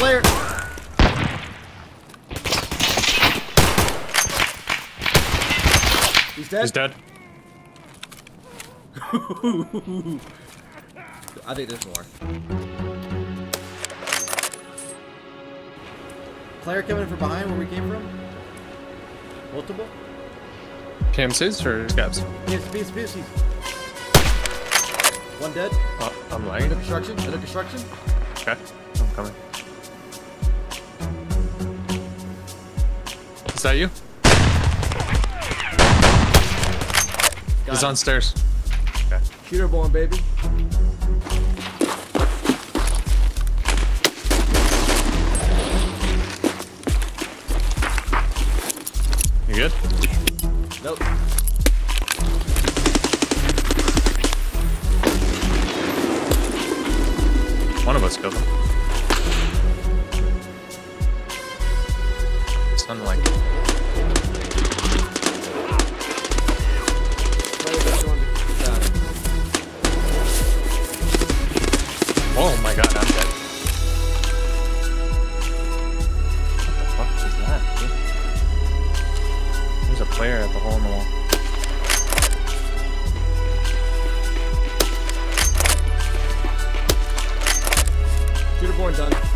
player. He's dead? He's dead. I think there's more. Player coming in from behind where we came from? Multiple? KMCs or scabs? Peace. One dead. Oh, I'm Under lagging. construction. Under construction. Okay, I'm coming. Is that you? Got He's him. on stairs. Okay. Shooter born, baby. You good? Nope. One of us killed him. Something like. Oh my god, I'm dead. What the fuck is that, dude? There's a player at the hole in the wall. Shooter born done.